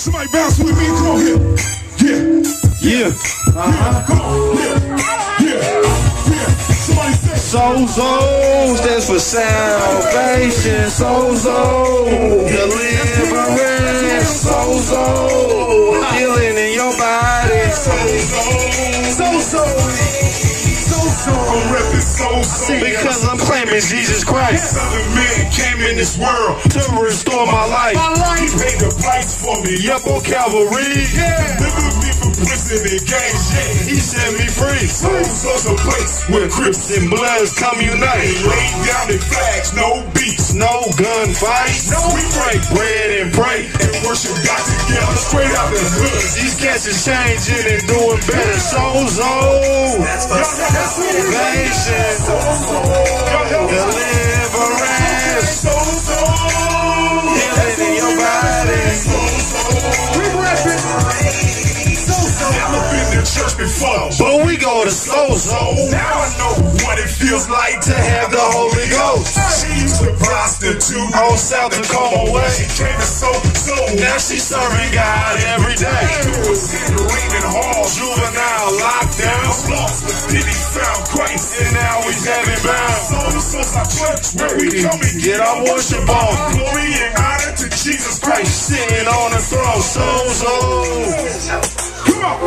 Somebody bounce with me, come on here. Yeah. Come on, yeah. Somebody say Sozo stands for salvation. Sozo, deliverance. Sozo, healing in your body. Sozo, I'm reppin' Sozo because I'm claiming Jesus Christ. Son of man came in this world to restore my life. He paid the price for me. Up on Calvary. Delivered me from prison and gangs. He set me free. Sozo's a place where Crips and Bloods come unite. Lay down their flags, no beats, no gunfights. We break bread and pray and worship God together straight out the hood. These cats is changing and doing better. Sozo, salvation, deliverance, healing in your body. We reppin'. Never been to church before, but we go to Sozo. Now I know what it feels like to have the Holy Ghost. She used to prostitute on South Tacoma Way. She came to Sozo. Now she's serving God every day. Raymond Hall, juvenile lockdown, lost but then he found Christ, and now he's heaven bound. Sozo's our church where we come and get our worship on. Glory and honor to Jesus Christ, sitting on the throne. Sozo. Come on,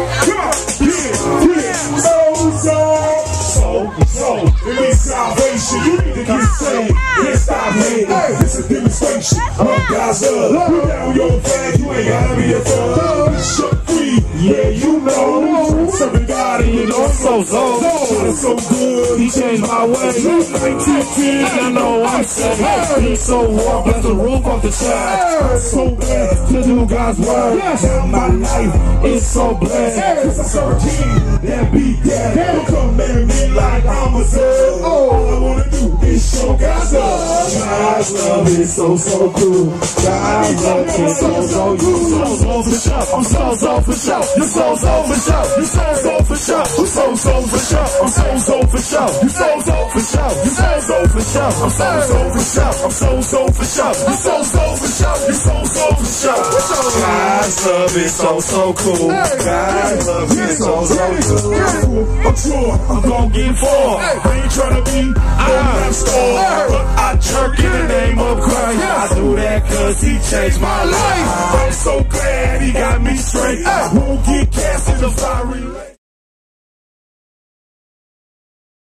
Sozo. It means salvation. You need to get saved. Can't stop hating. It's a demonstration of God's love. You down your flag, you ain't gotta be a thug. Shut free, yeah, you know. Serving God and you know Sozo. It's so good, he changed my way. 1910, I know I'm saved. He's so warm, bless the roof off the child. I'm so glad to do God's word. Now my life is so blessed. Cause I serve a king that beat that. Don't come marry me like I'm a son. All I wanna do is show God's love. God's love is so cool. God's love is so you. Sozo for sure. I'm Sozo for sure. You Sozo for sure. You Sozo for sure. I'm Sozo for sure. I'm Sozo for sure. You Sozo for sure. You Sozo for sure. I'm Sozo for sure. I'm Sozo for sure. You Sozo for sure. You Sozo for sure. God's love is so cool. God's love is so cool. I'm sure I'm gon' get for. I ain't tryna be I'm store, but I jerk in the name of Christ. I do that cause he changed my life. I'm so glad he got me straight. I won't get cast in the fiery.